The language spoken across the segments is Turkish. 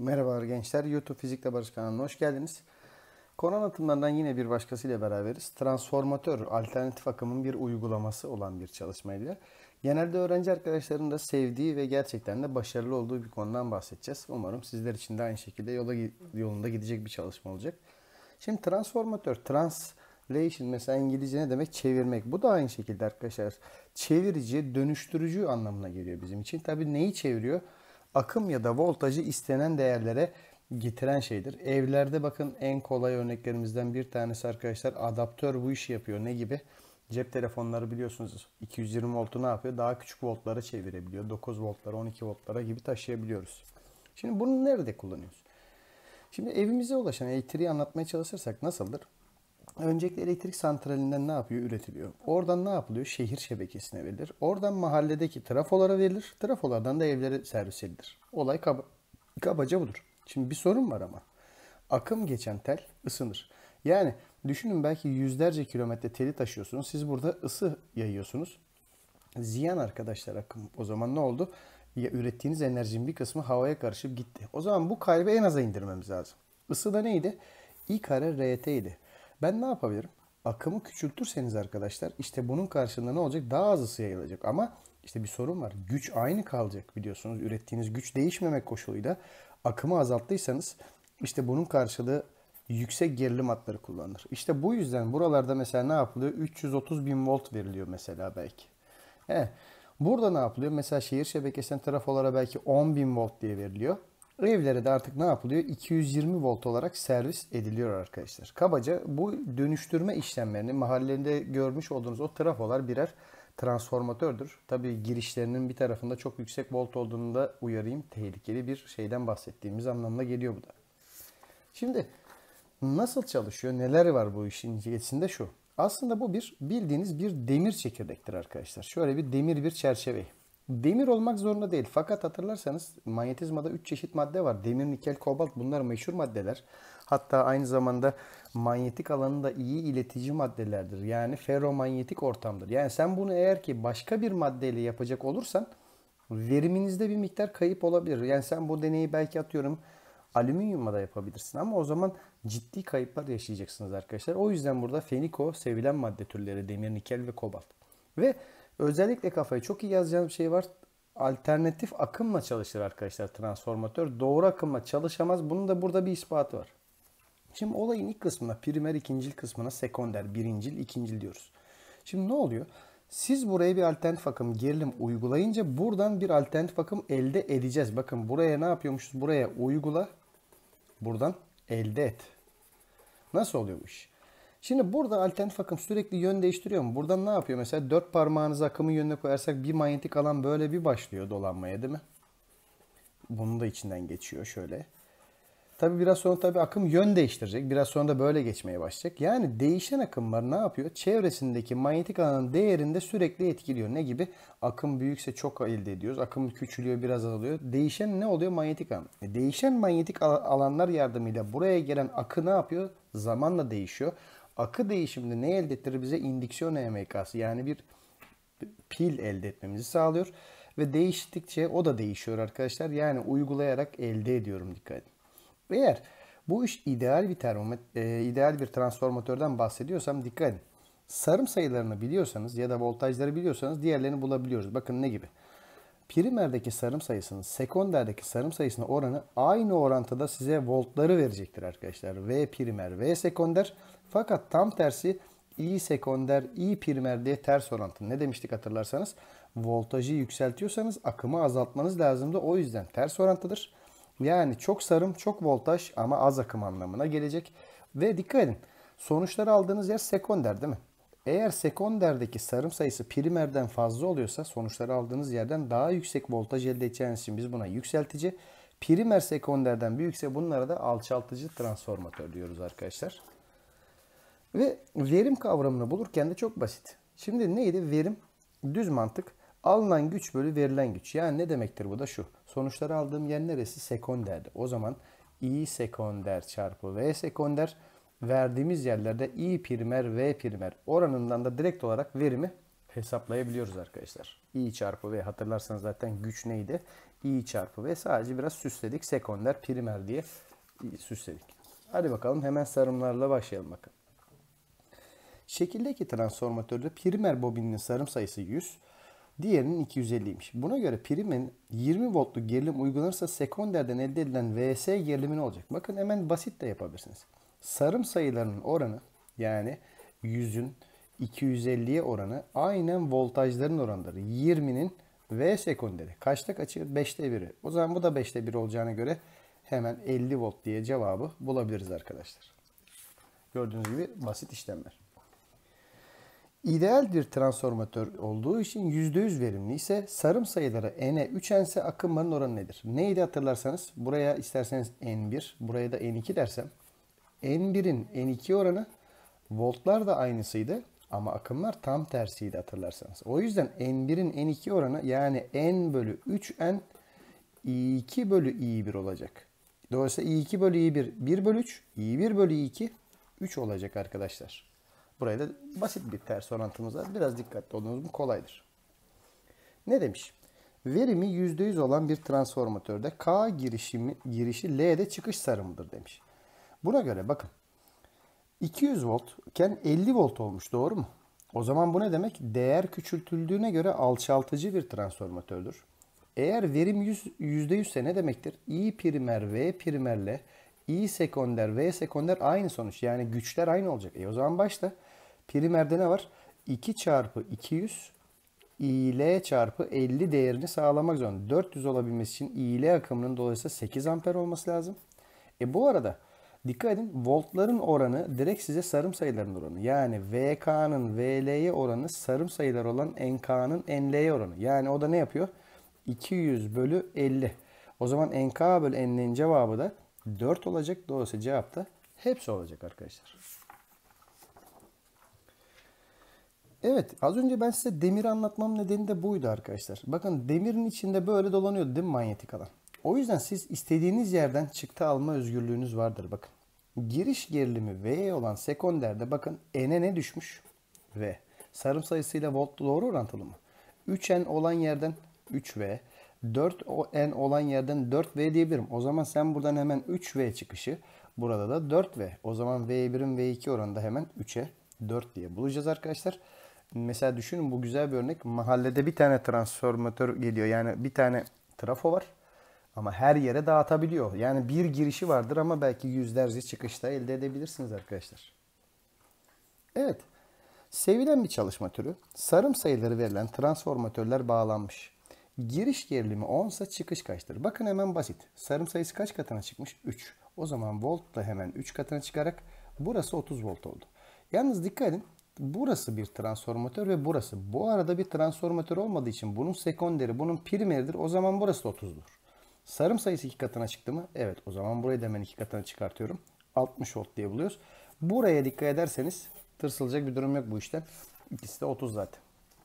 Merhabalar gençler. YouTube Fizikle Barış kanalına hoş geldiniz. Konu anlatımlarından yine bir başkasıyla beraberiz. Transformatör, alternatif akımın bir uygulaması olan bir çalışmayla. Genelde öğrenci arkadaşların da sevdiği ve gerçekten de başarılı olduğu bir konudan bahsedeceğiz. Umarım sizler için de aynı şekilde yolunda gidecek bir çalışma olacak. Şimdi transformatör, translation mesela İngilizce ne demek? Çevirmek. Bu da aynı şekilde arkadaşlar. Çevirici, dönüştürücü anlamına geliyor bizim için. Tabii neyi çeviriyor? Akım ya da voltajı istenen değerlere getiren şeydir. Evlerde bakın en kolay örneklerimizden bir tanesi arkadaşlar adaptör bu işi yapıyor. Ne gibi? Cep telefonları biliyorsunuz 220 voltu ne yapıyor? Daha küçük voltlara çevirebiliyor. 9 voltlara, 12 voltlara gibi taşıyabiliyoruz. Şimdi bunu nerede kullanıyoruz? Şimdi evimize ulaşan elektriği anlatmaya çalışırsak nasıldır? Öncelikle elektrik santralinden ne yapıyor? Üretiliyor. Oradan ne yapılıyor? Şehir şebekesine verilir. Oradan mahalledeki trafolara verilir. Trafolardan da evlere servis edilir. Olay kabaca budur. Şimdi bir sorun var ama. Akım geçen tel ısınır. Yani düşünün belki yüzlerce kilometre teli taşıyorsunuz. Siz burada ısı yayıyorsunuz. Ziyan arkadaşlar akım. O zaman ne oldu? Ya ürettiğiniz enerjinin bir kısmı havaya karışıp gitti. O zaman bu kaybı en aza indirmemiz lazım. Isı da neydi? I kare RT idi. Ben ne yapabilirim? Akımı küçültürseniz arkadaşlar işte bunun karşılığında ne olacak? Daha az ısı yayılacak. Ama işte bir sorun var. Güç aynı kalacak biliyorsunuz. Ürettiğiniz güç değişmemek koşuluyla akımı azalttıysanız işte bunun karşılığı yüksek gerilim hatları kullanılır. İşte bu yüzden buralarda mesela ne yapılıyor? 330 bin volt veriliyor mesela belki. He. Burada ne yapılıyor? Mesela şehir şebekesine trafolara belki 10.000 volt diye veriliyor. Evlere de artık ne yapılıyor? 220 volt olarak servis ediliyor arkadaşlar. Kabaca bu dönüştürme işlemlerini mahallede görmüş olduğunuz o trafolar birer transformatördür. Tabii girişlerinin bir tarafında çok yüksek volt olduğunu da uyarayım. Tehlikeli bir şeyden bahsettiğimiz anlamına geliyor bu da. Şimdi nasıl çalışıyor? Neler var bu işin içerisinde şu. Aslında bu bir bildiğiniz bir demir çekirdektir arkadaşlar. Şöyle bir demir bir çerçeve. Demir olmak zorunda değil. Fakat hatırlarsanız manyetizmada 3 çeşit madde var. Demir, nikel, kobalt bunlar meşhur maddeler. Hatta aynı zamanda manyetik alanında iyi iletici maddelerdir. Yani ferromanyetik ortamdır. Yani sen bunu eğer ki başka bir maddeyle yapacak olursan veriminizde bir miktar kayıp olabilir. Yani sen bu deneyi belki atıyorum alüminyumla da yapabilirsin ama o zaman ciddi kayıplar yaşayacaksınız arkadaşlar. O yüzden burada feniko sevilen madde türleri demir, nikel ve kobalt. Ve özellikle kafayı çok iyi yazacağım bir şey var. Alternatif akımla çalışır arkadaşlar transformatör. Doğru akımla çalışamaz. Bunun da burada bir ispatı var. Şimdi olayın ilk kısmına primer, ikincil kısmına sekonder, birincil, ikincil diyoruz. Şimdi ne oluyor? Siz buraya bir alternatif akım gerilim uygulayınca buradan bir alternatif akım elde edeceğiz. Bakın buraya ne yapıyormuşuz? Buraya uygula, buradan elde et. Nasıl oluyor bu iş? Şimdi burada alternatif akım sürekli yön değiştiriyor mu? Buradan ne yapıyor? Mesela dört parmağınızı akımın yönüne koyarsak bir manyetik alan böyle bir başlıyor dolanmaya değil mi? Bunun da içinden geçiyor şöyle. Tabi biraz sonra tabi akım yön değiştirecek. Biraz sonra da böyle geçmeye başlayacak. Yani değişen akımlar ne yapıyor? Çevresindeki manyetik alanın değerinde sürekli etkiliyor. Ne gibi? Akım büyükse çok elde ediyoruz. Akım küçülüyor, biraz azalıyor. Değişen ne oluyor? Manyetik alan. Değişen manyetik alanlar yardımıyla buraya gelen akı ne yapıyor? Zamanla değişiyor. Akı değişiminde ne elde ettirir bize? İndüksiyon EMK'sı yani bir pil elde etmemizi sağlıyor. Ve değiştikçe o da değişiyor arkadaşlar. Yani uygulayarak elde ediyorum, dikkat edin. Eğer bu iş ideal bir transformatörden bahsediyorsam dikkat edin. Sarım sayılarını biliyorsanız ya da voltajları biliyorsanız diğerlerini bulabiliyoruz. Bakın ne gibi? Primerdeki sarım sayısının sekonderdeki sarım sayısına oranı aynı orantıda size voltları verecektir arkadaşlar. V primer, V sekonder. Fakat tam tersi I sekonder, I primer diye ters orantı. Ne demiştik hatırlarsanız? Voltajı yükseltiyorsanız akımı azaltmanız lazımdı. O yüzden ters orantıdır. Yani çok sarım, çok voltaj ama az akım anlamına gelecek. Ve dikkat edin. Sonuçları aldığınız yer sekonder değil mi? Eğer sekonderdeki sarım sayısı primerden fazla oluyorsa sonuçları aldığınız yerden daha yüksek voltaj elde edeceğiniz için biz buna yükseltici. Primer sekonderden büyükse bunlara da alçaltıcı transformatör diyoruz arkadaşlar. Ve verim kavramını bulurken de çok basit. Şimdi neydi? Verim, düz mantık. Alınan güç bölü verilen güç. Yani ne demektir bu da şu. Sonuçları aldığım yer neresi? Sekonderdi. O zaman I sekonder çarpı V sekonder verdiğimiz yerlerde I primer V primer oranından da direkt olarak verimi hesaplayabiliyoruz arkadaşlar. I çarpı V, hatırlarsanız zaten güç neydi? I çarpı V, sadece biraz süsledik. Sekonder, primer diye süsledik. Hadi bakalım hemen sarımlarla başlayalım bakın. Şekildeki transformatörde primer bobininin sarım sayısı 100, diğerinin 250'ymiş. Buna göre primerin 20 voltluk gerilim uygulanırsa sekonderden elde edilen VS gerilimi ne olacak? Bakın hemen basit de yapabilirsiniz. Sarım sayılarının oranı, yani 100'ün 250'ye oranı aynen voltajların oranıdır. 20'nin V sekonderi. Kaçta kaçı? 5'te 1'i. O zaman bu da 5'te 1 olacağına göre hemen 50 volt diye cevabı bulabiliriz arkadaşlar. Gördüğünüz gibi basit işlemler. İdeal bir transformatör olduğu için %100 verimli ise sarım sayıları N'e 3N ise akımların oranı nedir? Neydi hatırlarsanız? Buraya isterseniz N1, buraya da N2 dersem. N1'in N2 oranı, voltlar da aynısıydı ama akımlar tam tersiydi hatırlarsanız. O yüzden N1'in N2 oranı, yani N bölü 3N I2 bölü I1 olacak. Dolayısıyla I2 bölü I1 1 bölü 3, I1 bölü I2 3 olacak arkadaşlar. Buraya da basit bir ters orantımız var. Biraz dikkatli olduğunuz mu kolaydır. Ne demiş? Verimi %100 olan bir transformatörde K girişi L'de çıkış sarımıdır demiş. Buna göre bakın 200 volt iken 50 volt olmuş, doğru mu? O zaman bu ne demek? Değer küçültüldüğüne göre alçaltıcı bir transformatördür. Eğer verim %100 ise ne demektir? I primer V primerle I sekonder V sekonder aynı sonuç. Yani güçler aynı olacak. O zaman başta primerde ne var? 2 çarpı 200 IL çarpı 50 değerini sağlamak zorunda. 400 olabilmesi için IL akımının dolayısıyla 8 amper olması lazım. Bu arada dikkat edin, voltların oranı direkt size sarım sayıların oranı. Yani VK'nın VL'ye oranı sarım sayılar olan NK'nın NL'ye oranı. Yani o da ne yapıyor? 200 bölü 50. O zaman NK bölü N'nin cevabı da 4 olacak. Dolayısıyla cevap da hepsi olacak arkadaşlar. Evet, az önce ben size demiri anlatmam nedeni de buydu arkadaşlar. Bakın demirin içinde böyle dolanıyordu değil mi manyetik alan? O yüzden siz istediğiniz yerden çıktı alma özgürlüğünüz vardır bakın. Giriş gerilimi V olan sekonderde bakın N'e ne düşmüş? V. Sarım sayısıyla volt doğru orantılı mı? 3N olan yerden 3V, 4N olan yerden 4V diyebilirim. O zaman sen buradan hemen 3V çıkışı, burada da 4V. O zaman V1'in V2 oranı da hemen 3'e 4 diye bulacağız arkadaşlar. Mesela düşünün, bu güzel bir örnek. Mahallede bir tane transformatör geliyor. Yani bir tane trafo var. Ama her yere dağıtabiliyor. Yani bir girişi vardır ama belki yüzlerce çıkışta elde edebilirsiniz arkadaşlar. Evet. Sevilen bir çalışma türü. Sarım sayıları verilen transformatörler bağlanmış. Giriş gerilimi 10 ise çıkış kaçtır? Bakın hemen basit. Sarım sayısı kaç katına çıkmış? 3. O zaman volt da hemen 3 katına çıkarak burası 30 volt oldu. Yalnız dikkat edin. Burası bir transformatör ve burası. Bu arada bir transformatör olmadığı için bunun sekonderi, bunun primeridir. O zaman burası da 30'dur. Sarım sayısı 2 katına çıktı mı? Evet. O zaman burayı da hemen 2 katına çıkartıyorum. 60 volt diye buluyoruz. Buraya dikkat ederseniz tırsılacak bir durum yok bu işten. İkisi de 30 zaten.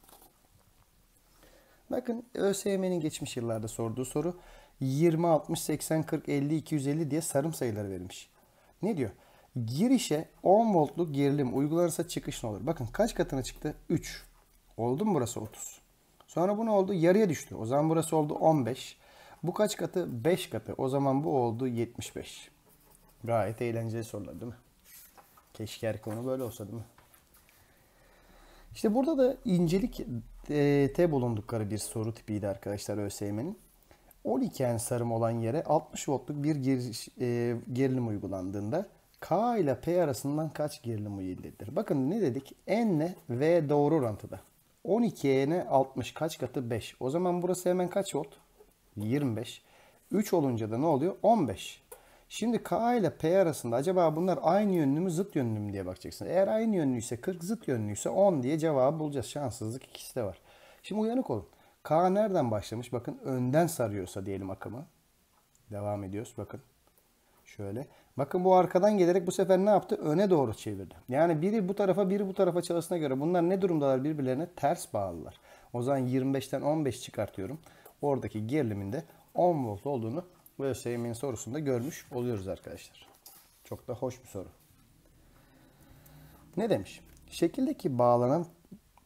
Bakın ÖSYM'nin geçmiş yıllarda sorduğu soru 20, 60, 80, 40, 50, 250 diye sarım sayıları verilmiş. Ne diyor? Girişe 10 voltluk gerilim uygulanırsa çıkış ne olur? Bakın kaç katına çıktı? 3. Oldu mu burası 30? Sonra bu ne oldu? Yarıya düştü. O zaman burası oldu 15. Bu kaç katı? 5 katı. O zaman bu oldu 75. Gayet eğlenceli sorular değil mi? Keşke her konu böyle olsa değil mi? İşte burada da incelik bulundukları bir soru tipiydi arkadaşlar ÖSYM'nin. 12N sarım olan yere 60 voltluk bir gerilim uygulandığında K ile P arasından kaç gerilim elde edilir? Bakın ne dedik? N ile V doğru orantıda. 12N'e 60 kaç katı? 5. O zaman burası hemen kaç volt? 25. 3 olunca da ne oluyor? 15. Şimdi K ile P arasında acaba bunlar aynı yönlü mü zıt yönlü mü diye bakacaksın. Eğer aynı yönlüyse 40, zıt yönlüyse 10 diye cevabı bulacağız. Şanssızlık ikisi de var. Şimdi uyanık olun. K nereden başlamış? Bakın önden sarıyorsa diyelim akımı. Devam ediyoruz bakın. Şöyle. Bakın bu arkadan gelerek bu sefer ne yaptı? Öne doğru çevirdi. Yani biri bu tarafa biri bu tarafa çalışına göre bunlar ne durumdalar? Birbirlerine ters bağlılar. O zaman 25'ten 15 çıkartıyorum. Oradaki gerilimin de 10 volt olduğunu ÖSYM'nin sorusunda görmüş oluyoruz arkadaşlar. Çok da hoş bir soru. Ne demiş? Şekildeki bağlanan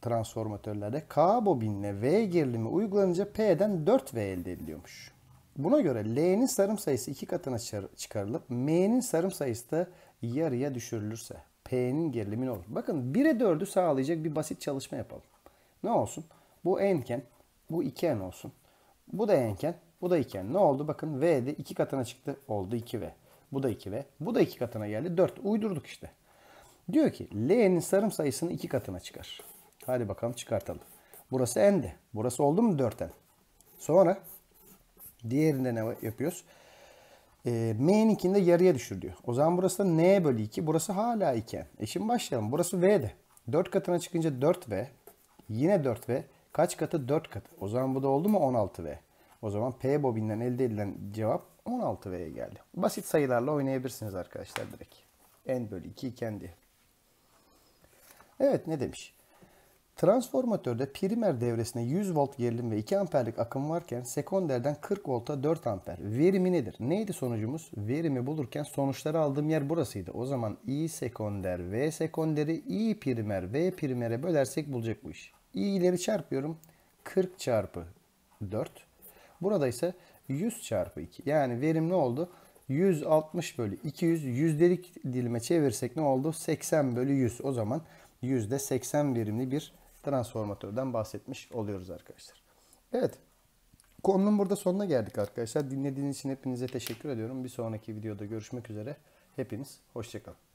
transformatörlerde K bobinine V gerilimi uygulanınca P'den 4V elde ediliyormuş. Buna göre L'nin sarım sayısı 2 katına çıkarılıp M'nin sarım sayısı da yarıya düşürülürse P'nin gerilimi ne olur? Bakın 1'e 4'ü sağlayacak bir basit çalışma yapalım. Ne olsun? Bu N'ken, bu 2N olsun. Bu da N'ken, bu da 2N. Ne oldu? Bakın V'de 2 katına çıktı. Oldu 2V. Bu da 2V. Bu da 2 katına geldi. 4. Uydurduk işte. Diyor ki L'nin sarım sayısını 2 katına çıkar. Hadi bakalım çıkartalım. Burası N'di. Burası oldu mu 4N? Sonra diğerinde ne yapıyoruz? M'ninkini de yarıya düşür diyor. O zaman burası da N bölü 2. Burası hala 2N. Şimdi başlayalım. Burası V'de. 4 katına çıkınca 4V. Yine 4V. Kaç katı? 4 katı. O zaman bu da oldu mu 16V. O zaman P bobinden elde edilen cevap 16V'ye geldi. Basit sayılarla oynayabilirsiniz arkadaşlar direkt. N bölü 2 iken diye. Evet, ne demiş? Transformatörde primer devresinde 100 volt gerilim ve 2 amperlik akım varken sekonderden 40 volta 4 amper. Verimi nedir? Neydi sonucumuz? Verimi bulurken sonuçları aldığım yer burasıydı. O zaman I sekonder, V sekonderi, I primer, V primere bölersek bulacak bu iş. İ'leri çarpıyorum. 40 çarpı 4. Burada ise 100 çarpı 2. Yani verim ne oldu? 160 bölü 200. Yüzdelik dilime çevirsek ne oldu? 80 bölü 100. O zaman %80 verimli bir transformatörden bahsetmiş oluyoruz arkadaşlar. Evet. Konunun burada sonuna geldik arkadaşlar. Dinlediğiniz için hepinize teşekkür ediyorum. Bir sonraki videoda görüşmek üzere. Hepiniz hoşça kalın.